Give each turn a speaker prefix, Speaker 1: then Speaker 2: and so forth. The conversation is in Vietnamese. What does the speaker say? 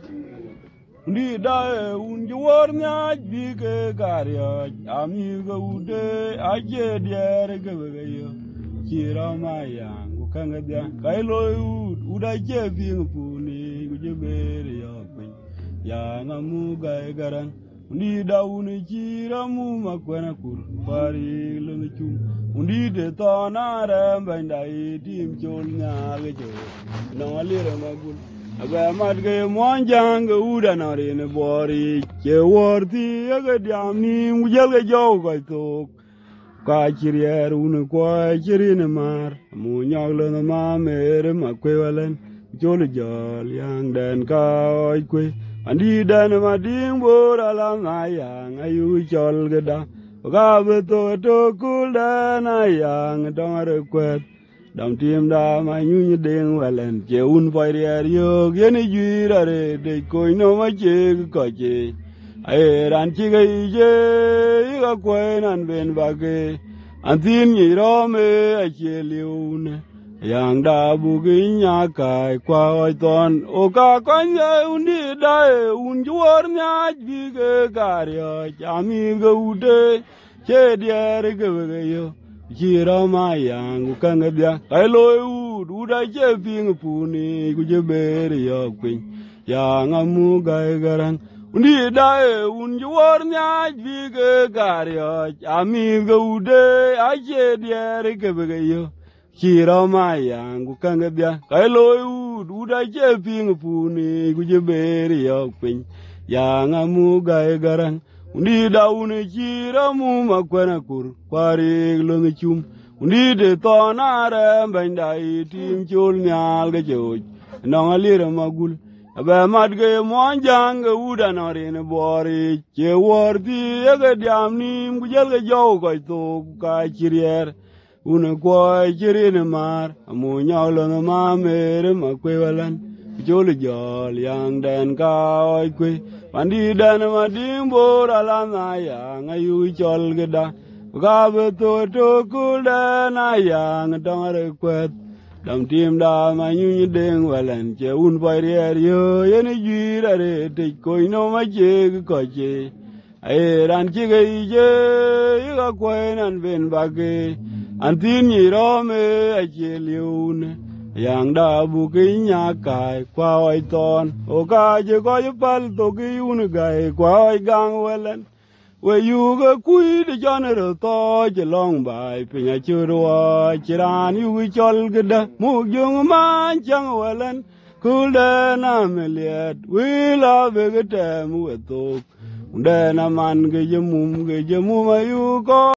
Speaker 1: Ndi da un juor nya bige gario amigo ude aje diere gebeyo chira maya ukanga dia kailo uda je bing puni uje bere yo pin ya ngamu ga garan ndi da un chira mu makwena kur pari lungu undi de to na re bandai tim chol nya ge jo no alire magul aga mat ge monjang uda na re ne bori che worti aga diamni mujel ge jo ko to ka chirier un ko chirine mar mu nyaglo na ma mere ma kwe walen chol jol yang den ka oi kwe andi dan ma ding bor ala na yang ayu chol ge da ga to kul da na yang dong re kwet dam tim da ma nyu ding walen che un poi yo ye ni ju ra re de ko no ma che ko che ai ran chi ge je ga kwe nan ben ba ge an tin ni ro me a che liun yang da bu ge nya kai kwa oi ton o ka kon ye un di da un juor nya bi ge ga rio cha mi ge u de che diere ge yo chira ma yang ukanga dia kai loi u da che ping puni ku je bere yo kwin ya ngamu ga garang undi da un juor nya bi ge gario ami ge ude a che diere ge yo chira ma yang ukanga dia kai loi u da che ping puni ku je bere yo kwin ya ngamu ga garang undi da une chira mu makwena kur kwari lungu chum undi de to na re bandai tim chol nyal ge jo no alire magul aba mat ge monjang uda na re ne bori che worti ge diamni gujel ge jo ko to ka chirier une ko chirine mar mu nyalo na ma mere ma kwe walan jol jol yang den ka oi kwe pandi dan ma dimbor ala na yang ayu chol ge da ga to kul da na yang dong re kwet dam tim da ma nyu ding walen che un poi yo ye ni ji ra re te ko no ma che ko che ai ran chi ge je ga kwe nan ben ba ge an tin ni ro me a che liun yang da bu ki nya kai kwa oi ton o ka je ko je pal to ki un gai kwa oi gang welen we yu ga kui de jan ro to je long bai pe nya chu ro chiran yu chol ge da mu jung ma chang welen kul de na me liet we la ve ge te mu to de na man ge je mu ma yu ko